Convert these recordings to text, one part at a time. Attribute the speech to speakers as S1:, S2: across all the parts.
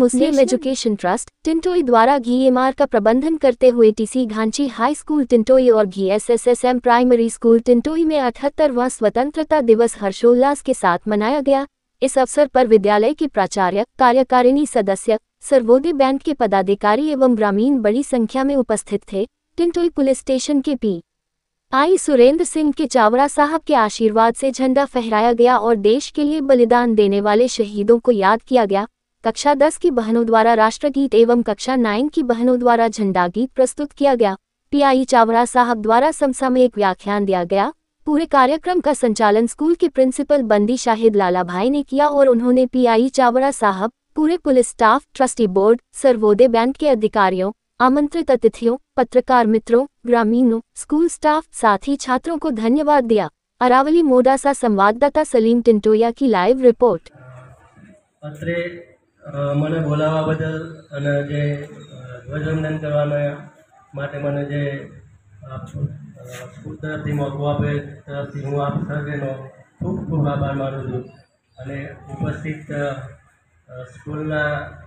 S1: मुस्लिम education trust Tintoi द्वारा घीएमआर का प्रबंधन करते हुए TC Ghanchi high school Tintoi और घी एसएसएसएम प्राइमरी स्कूल टिंटोई में 78वां स्वतंत्रता दिवस हर्षोल्लास के साथ मनाया गया। इस अवसर पर विद्यालय के प्राचार्य, कार्यकारिणी सदस्य, सर्वोदय बैंड के पदाधिकारी एवं ग्रामीण बड़ी संख्या में उपस्थित थे। टिंटोई पुलिस स्टेशन के पी.आई. सुरेंद्र सिंह के चावड़ा साहब के आशीर्वाद से झंडा फहराया गया और देश के लिए बलिदान देने वाले शहीदों को याद किया गया। कक्षा 10 की बहनों द्वारा राष्ट्रगीत एवं कक्षा 9 की बहनों द्वारा झंडा गीत प्रस्तुत किया गया। पी.आई. चावड़ा साहब द्वारा समसामयिक व्याख्यान दिया गया। पूरे कार्यक्रम का संचालन स्कूल के प्रिंसिपल बंदी शाहिद लाला भाई ने किया और उन्होंने पी.आई. चावड़ा साहब, पूरे police staff, trustee board, Sarvodaya bank के अधिकारियों, आमंत्रित अतिथियों, पत्रकार मित्रों, ग्रामीणों, स्कूल स्टाफ, साथ ही छात्रों को धन्यवाद दिया। अरावली मोडासा संवाददाता सलीम टिंटोया की लाइव रिपोर्ट।
S2: અત્રે મને બોલાવવા બદલ અને જે ધ્વજવંદન કરવા માટે મને જે સ્કૂલ તરફથી મોકો આપે તરફથી હું આપ સર્વેનો ખૂબ ખૂબ આભાર માનું છું અને ઉપસ્થિત સ્કૂલના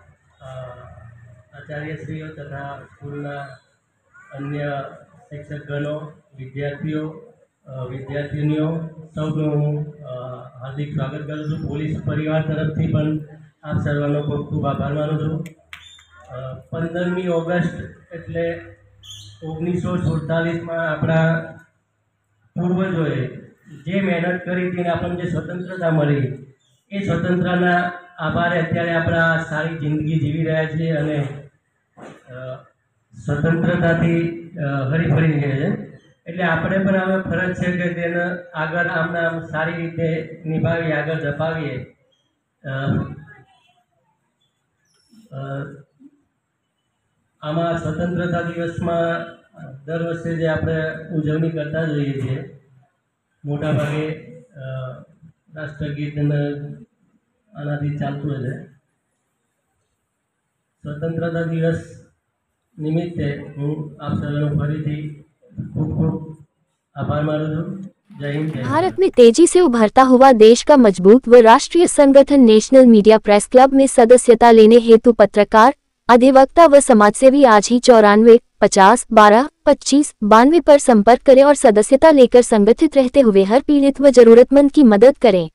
S2: આચાર્યશ્રીઓ તથા સ્કૂલના અન્ય શિક્ષકગણો, વિદ્યાર્થીઓ, વિદ્યાર્થિનીઓ સૌનું હું હાર્દિક સ્વાગત કરું છું। પોલીસ પરિવાર તરફથી પણ આપ સર્વનો ખૂબ ખૂબ આભાર માનું છું। 15મી ઓગસ્ટ એટલે 1947માં આપણા પૂર્વજોએ જે મહેનત કરી હતી આપણને જે સ્વતંત્રતા મળી એ સ્વતંત્રતાના આભારે અત્યારે આપણા સારી જિંદગી જીવી રહ્યા છીએ અને સ્વતંત્રતાથી હરીફરી રહ્યા છે। એટલે આપણે પણ હવે ફરજ છે કે તેને આગળ આમના સારી રીતે નિભાવી આગળ ધપાવીએ। આમાં સ્વતંત્રતા દિવસમાં દર વર્ષે જે આપણે ઉજવણી કરતા જોઈએ છીએ મોટાભાગે રાષ્ટ્રગીત અને આનાથી ચાલતું હોય છે। સ્વતંત્રતા દિવસ નિમિત્તે હું આપ સર્વનો ફરીથી ખૂબ ખૂબ આભાર માનું છું। जय हिंद।
S1: भारत में तेजी से उभरता हुआ देश का मजबूत व राष्ट्रीय संगठन नेशनल मीडिया प्रेस क्लब में सदस्यता लेने हेतु पत्रकार, अधिवक्ता व समाजसेवी आज ही 94 50 12 25 92 पर संपर्क करें और सदस्यता लेकर संगठित रहते हुए हर पीड़ित व जरूरतमंद की मदद करें।